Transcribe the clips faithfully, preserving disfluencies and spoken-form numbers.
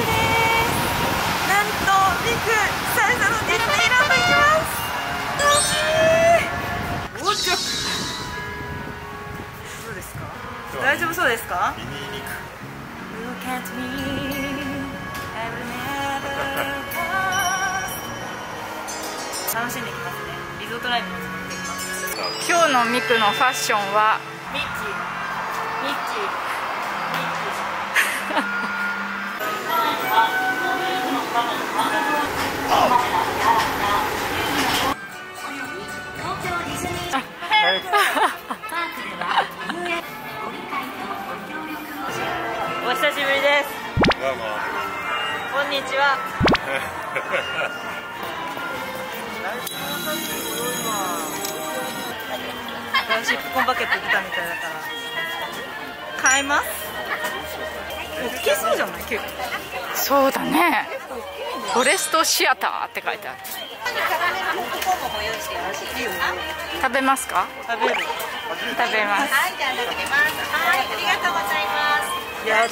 なんとミク久々のディズニーランド行きます。楽しい。おっちゃどうですか？大丈夫そうですか？ ミニ肉。 Look at me, I will never pass。 楽しんできますね。リゾートライブも作ってきます。今日のミクのファッションはミッキーミッキーミッキーお久しぶりです。 どうも。 こんにちは。新しいピコンバケット来たみたいだから買います。大きそうじゃない？結構。 そうだね。フォレストシアターって書いてある。食べますか？ 食べる。 食べます。 はい、じゃあ食べます。はい、ありがとうございます。や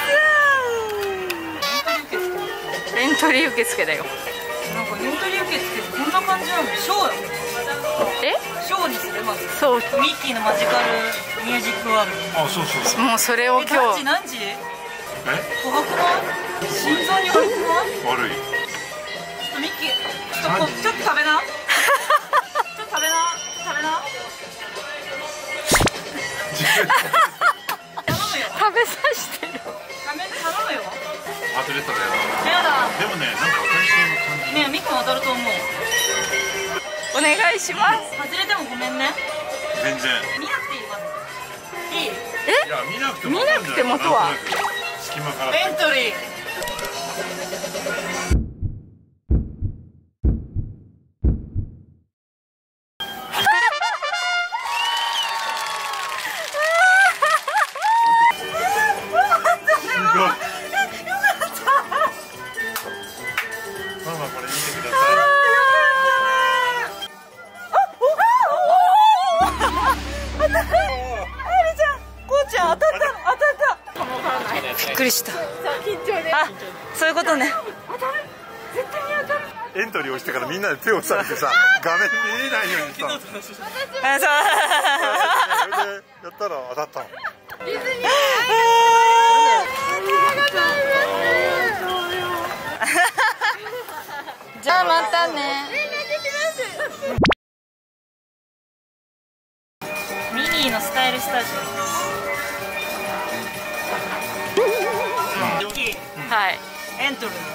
ったー。 エントリー受付だよ。 なんかエントリー受付こんな感じなの？ショーだ。 え？ ショーにするまず。 そう。 ミッキーのマジカルミュージックワールド。 あ、そうそうそう。 もうそれをえ、 今何時日。 何時？ え？ 怖くない？心臓に悪くない？ 悪い。 ちょっとミッキー、ちょっとこちょっと食べな。ちょっと食べな、食べな。頼むよ。 食べさしてる。 食べ、頼むよ。 当てれたらやだ。 でもね、なんか当たりそうな感じ。 ねえ、ミッキーも当たると思う。 お願いします。 外れてもごめんね。 全然。 見なくていいわ。いい？ いや、見なくても。 見なくてもとは。 隙間から。 エントリー。 ママこれ見てくださびっくりした。あ、そういうことね。 い。エントリーをしてからみんなで手をされてさ、画面見えないようにしたの。 あ、そう。 それでやったら当たったの。 じゃあまたね。 ミニーのスタイルスタジオ。 はい。 エントリー。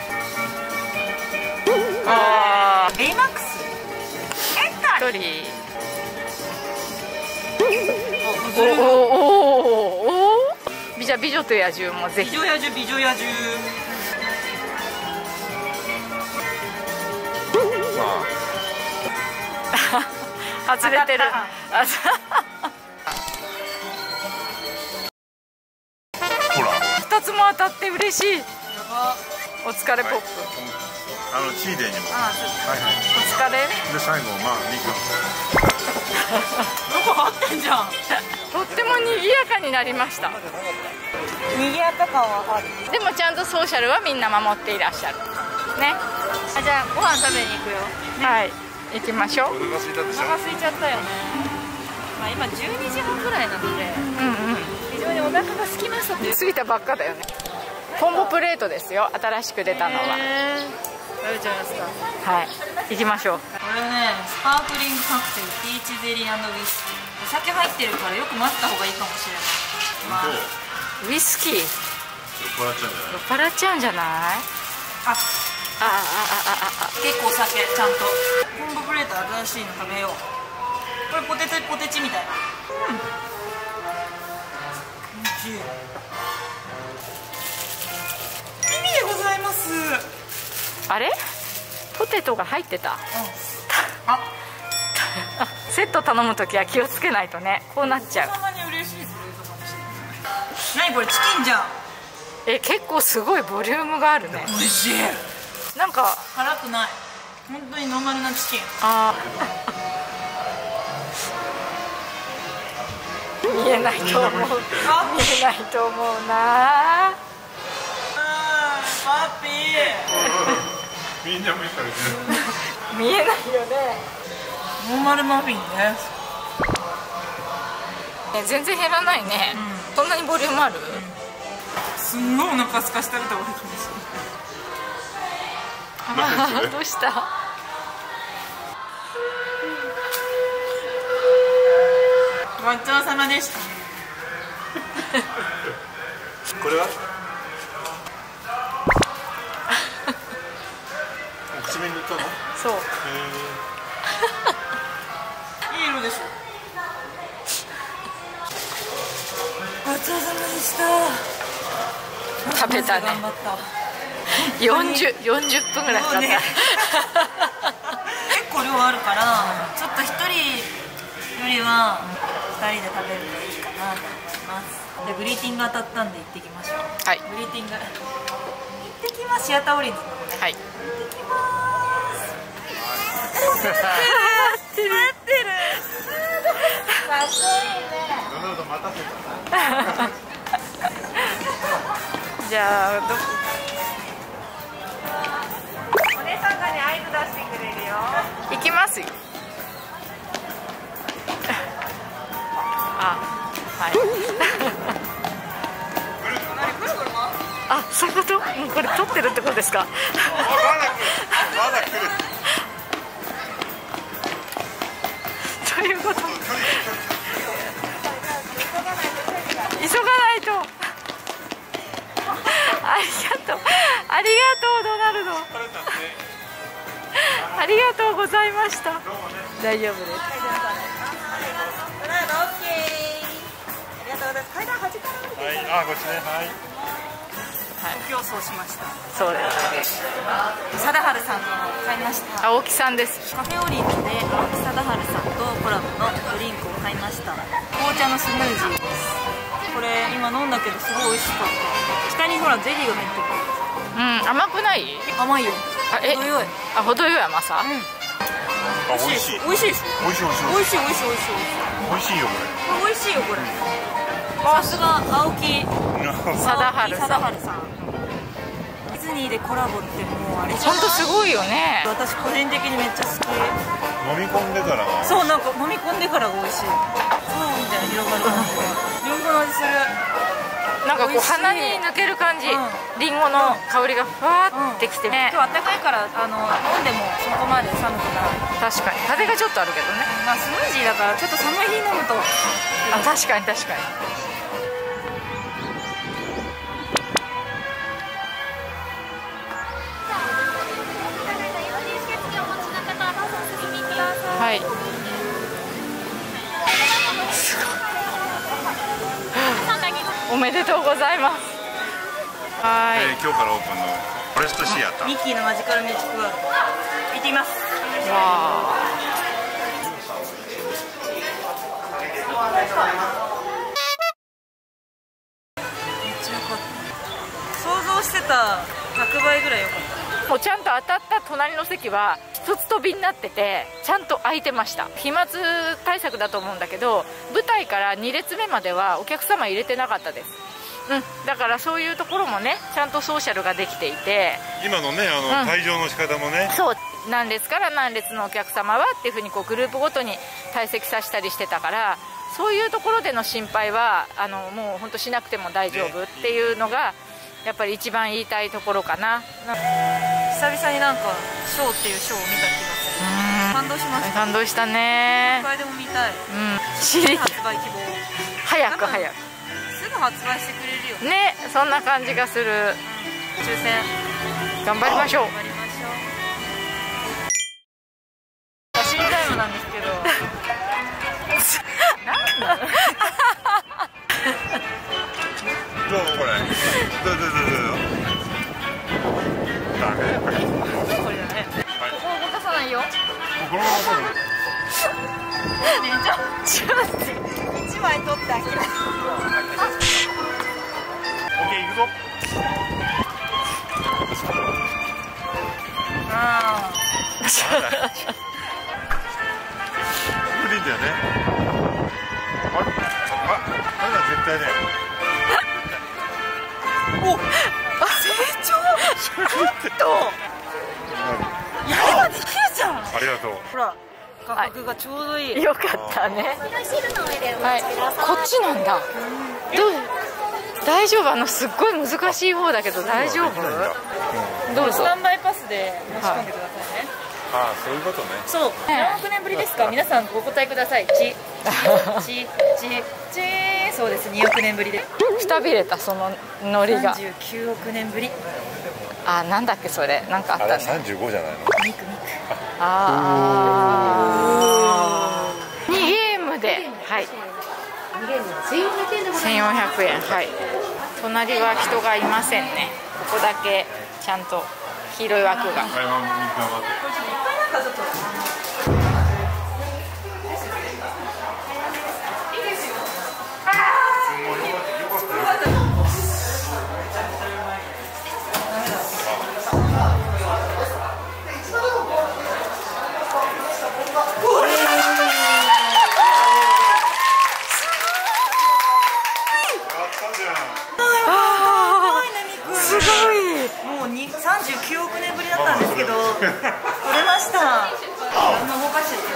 ああ。 ベイマックス。エントリー。 おおおおお。じゃあ美女と野獣もぜひ。 美女野獣、美女野獣。 外れてる。 ほら。 二つも当たって嬉しい。お疲れポップ。 あのチーデーにも。 あ、そう。 はいはい。 お疲れ。 で最後まあミク。 どこ合ってんじゃん。 とっても賑やかになりました。 賑やか感はある。 でもちゃんとソーシャルはみんな守っていらっしゃる。ね。 あ、じゃあご飯食べに行くよ。 はい。行きましょう。 お腹空いたでしょ。 お腹空いちゃったよね。まあ今じゅうにじはんぐらいなので、 うんうん。 非常にお腹が空きましたという。 過ぎたばっかだよね。コンボプレートですよ。新しく出たのは。 食べちゃいますか。 はい。行きましょう。 これね、スパークリングカクテル、ピーチゼリー&ウイスキー。お酒入ってるからよく待った方がいいかもしれない。まあ、 ウイスキー。酔酔っ払っちゃうんじゃない？ っ払っちゃうんじゃない？ あ、 ああああああ。 結構お酒ちゃんと。コンボプレート新しいの食べよう。これポテチポテチみたいな。うん。おいしい。耳でございます。 あれ？ポテトが入ってた。 あ、 セット頼むときは気をつけないとね。こうなっちゃう。 たまに嬉しいプレートかもしれない。何これチキンじゃん。 え、結構すごいボリュームがあるね。 美味しい。 なんか辛くない。本当にノーマルなチキン。 あー見えないと思う。見えないと思うな。 パピみんな無視されてる。 見えないよね。 ー。ノーマルマフィンです。 え全然減らないね、 うん、 そんなにボリュームある、うん、 すんごいお腹すかして食べた方がいいかもしれないどうしたごちそうさまでした。 これは口紅塗ったの？ そういい色でしょ。ごちそうさまでした。 食べたね。 頑張った。 よんじゅう、よんじゅっぷんぐらいかかった、ね、 結構量あるからちょっとひとりよりはふたりで食べるといいかなと思います。でグリーティング当たったんで行ってきましょう。 はい、 グリーティング行ってきます。シアターオリンズの方ね。 はい、 行ってきます待ってる待ってるかっこいいね。 ドナルド待たせたじゃあどお姉さんがね合図出してくれるよ。 行きますよ。あ、はいあ、そういうこと？もうこれ撮ってるってことですか？ まだ来るということ急がないと。ありがとうありがとうドナルドありがとうございました。大丈夫です。 ドナルドオッケー。ありがとうございます。階段端から降りてはい、あ、こっちね、はい競争しました。 そうです貞治さんの買いました。 青木さんです。 カフェオリンズで青木貞治さんとコラボのドリンクを買いました。紅茶のスムージーです。これ今飲んだけどすごい美味しかった。下にほらゼリーが入ってる。 うん、甘くない？ 甘いよ。 あ、え、 程よい。 あ、程よい甘さ。 うん。 あ、美味しい美味しいです。 美味しい美味しい美味しい美味しい美味しい。 美味しいよ美味しいよこれ。さすが青木これ貞治さん。 貞治さん。ディズニーでコラボってもうあれじゃない？ 本当すごいよね。 私個人的にめっちゃ好き。 飲み込んでからがそう、なんか飲み込んでからが美味しい。そうみたいな広がる感じで。リンゴの味する。 なんかこう鼻に抜ける感じ。リンゴの香りがふわーってきてね。 今日暖かいからあの飲んでもそこまで寒くない。 確かに風がちょっとあるけどね。 まあスムージーだからちょっと寒い日飲むと。 あ、確かに確かに。はい。おめでとうございます。はい、 えー、今日からオープンのフォレストシアター。 ミッキーのマジカルミュージックワールド行ってきます。 わあ。 めっちゃ良かった。想像してたひゃくばいぐらい良かった。 もうちゃんと当たった隣の席は一つ飛びになっててちゃんと空いてました。飛沫対策だと思うんだけど舞台からに列目まではお客様入れてなかったです。うん、だからそういうところもねちゃんとソーシャルができていて、 今のねあの、うん、退場の仕方もね、 そう何列から何列のお客様はっていうふうにこうグループごとに退席させたりしてたから、そういうところでの心配はあのもう本当しなくても大丈夫っていうのがやっぱり一番言いたいところかな。 久々になんかショーっていうショーを見た気がする。感動しました。 感動したね。 いっかいでも見たい。 うん。知り発売希望。 早く早く。 すぐ発売してくれるよね。そんな感じがする。 抽選頑張りましょう。 頑張りましょう。走りタイムなんですけど。なんだ。 どうこれ。どうどうどうどう。ダメ。これだね。 ここ動かさないよ。 このまま撮る。 ちょっと待って。一枚取ってあげる。 オッケー行くぞ。 ああ。 無理だよね。あれ、あ、あれは絶対ね。 お、成長。 やればできるじゃん。 ありがとう。 ほら価格がちょうどいい。 よかったね。はい、こっちなんだ。どう大丈夫？あのすっごい難しい方だけど大丈夫？どうぞ。 スタンバイパスで申し込んでくださいね。 ああ、そういうことね。 そう、何億年ぶりですか？皆さんお答えください。ち、ち、ち、ち、そうです。におくねんぶりで。 くたびれたそのノリが。 さんじゅうきゅうおくねんぶり。 あ、なんだっけそれ、なんかあったね。 さんじゅうごじゃないの？ ミクミク。 ああ。にゲームで、はい。せんよんひゃくえん、はい。隣は人がいませんね。ここだけちゃんと黄色い枠が。 さんじゅうきゅうおくねんぶりだったんですけど取れました。あんな動かしちゃって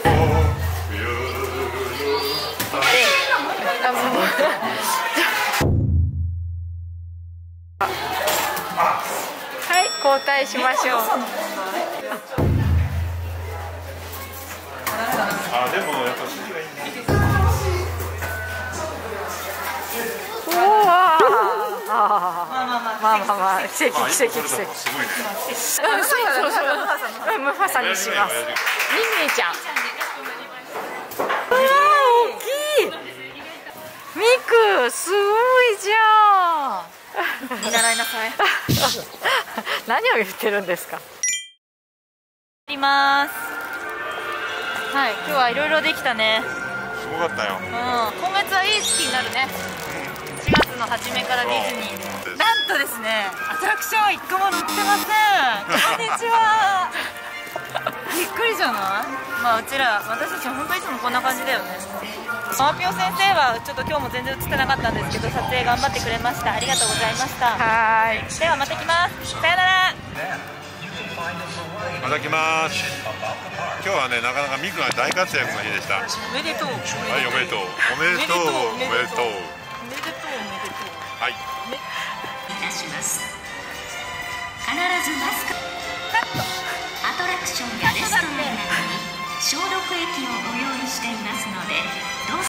はい、交代しましょう。 あ、でもやっぱ筋がいいね。 おお、まあまあまあ、奇跡奇跡奇跡。 すごいね。 そうそうそう、ムファサにします。ミミちゃん。うわー、大きい。ミク、すごいじゃん。 見習いなさい。 何を言ってるんですか。 やります。はい、今日はいろいろできたね。 すごかったよ。 うん、今月はいい月になるね。しがつの初めからディズニー。なんとですね、アトラクションいっこも乗ってません。こんにちは。びっくりじゃない？まあうちら、私たち本当いつもこんな感じだよね。マーピョ先生はちょっと今日も全然映ってなかったんですけど、撮影頑張ってくれました。ありがとうございました。 はい。 ではまた来ます。さよなら。 また来ます。今日はね、なかなかミクが大活躍の日でした。 おめでとう。 はい、おめでとう。おめでとう。おめでとう。 おめでとう。おめでとう。 はい。 いたします。必ずマスク。アトラクションやレストランなどに消毒液をご用意していますので、どうぞ。